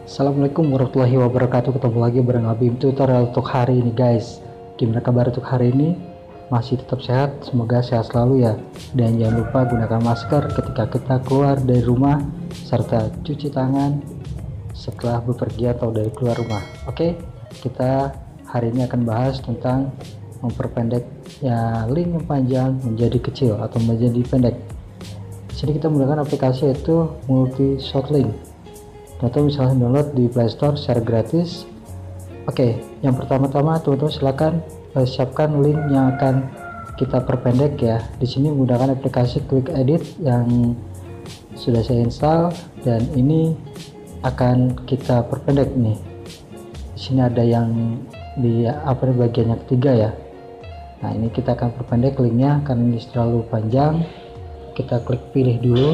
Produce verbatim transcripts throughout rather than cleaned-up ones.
Assalamualaikum warahmatullahi wabarakatuh. Ketemu lagi bareng Habib tutorial untuk hari ini guys. Gimana kabar untuk hari ini? Masih tetap sehat? Semoga sehat selalu ya. Dan jangan lupa gunakan masker ketika kita keluar dari rumah, serta cuci tangan setelah bepergian atau dari keluar rumah. Oke, kita hari ini akan bahas tentang memperpendek ya link yang panjang menjadi kecil atau menjadi pendek. Di sini kita menggunakan aplikasi yaitu Multi Short Link, atau misalnya download di Play Store secara gratis. Oke, yang pertama-tama teman-teman silakan uh, siapkan link yang akan kita perpendek ya. Di sini menggunakan aplikasi Quick Edit yang sudah saya install dan ini akan kita perpendek nih. Di sini ada yang di apa bagian yang ketiga ya. Nah, ini kita akan perpendek linknya karena ini terlalu panjang. Kita klik pilih dulu.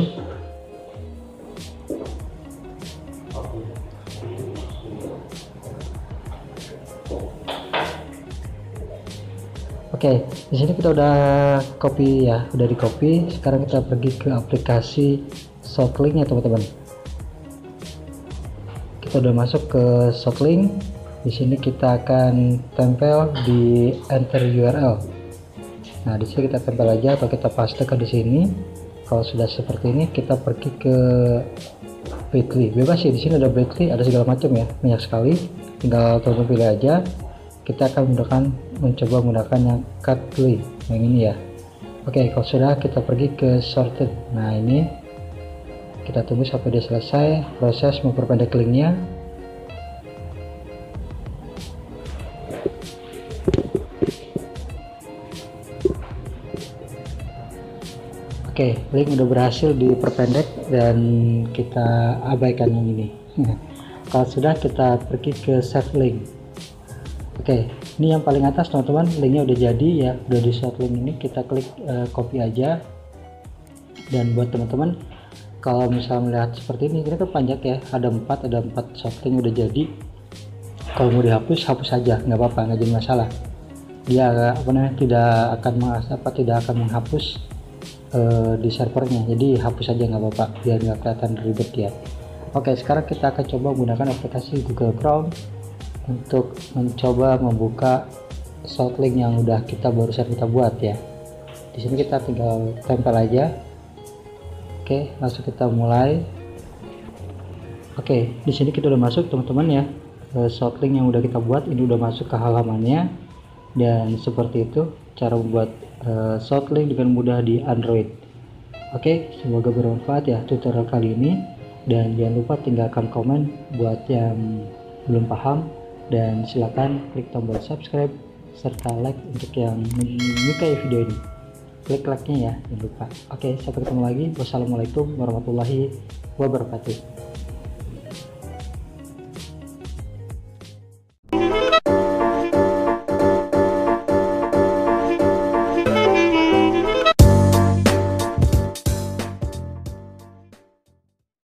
Oke, di sini kita udah copy ya, udah di copy. Sekarang kita pergi ke aplikasi Shortlink ya teman-teman. Kita udah masuk ke Shortlink. Di sini kita akan tempel di enter U R L. Nah, di sini kita tempel aja atau kita paste ke di sini. Kalau sudah seperti ini, kita pergi ke Bitly. Bebas sih, di sini ada Bitly, ada segala macam ya, banyak sekali. Tinggal teman-teman pilih aja. Kita akan menggunakan mencoba menggunakan yang Cutly yang ini ya. Oke, kalau sudah kita pergi ke sorted. Nah, ini kita tunggu sampai dia selesai proses memperpendek linknya. Oke, link udah berhasil diperpendek dan kita abaikan yang ini. Kalau sudah, kita pergi ke save link. Oke, ini yang paling atas teman-teman, linknya udah jadi ya, udah di short link ini. Kita klik uh, copy aja. Dan buat teman-teman kalau misalnya melihat seperti ini, ini kan panjang ya, ada empat ada empat short link udah jadi. Kalau mau dihapus, hapus aja, nggak apa-apa, nggak jadi masalah. Dia apa namanya tidak akan apa tidak akan menghapus uh, di servernya, jadi hapus aja nggak apa-apa, biar nggak kelihatan ribet ya. Oke, sekarang kita akan coba menggunakan aplikasi Google Chrome untuk mencoba membuka short link yang udah kita barusan kita buat ya. Di sini kita tinggal tempel aja. Oke, langsung kita mulai. Oke, di sini kita udah masuk teman-teman ya. Short link yang udah kita buat ini udah masuk ke halamannya. Dan seperti itu cara membuat uh, short link dengan mudah di Android. Oke, semoga bermanfaat ya tutorial kali ini. Dan jangan lupa tinggalkan komen buat yang belum paham. Dan silakan klik tombol subscribe serta like untuk yang menyukai video ini. Klik like nya ya, jangan lupa. Oke, sampai ketemu lagi. Wassalamualaikum warahmatullahi wabarakatuh.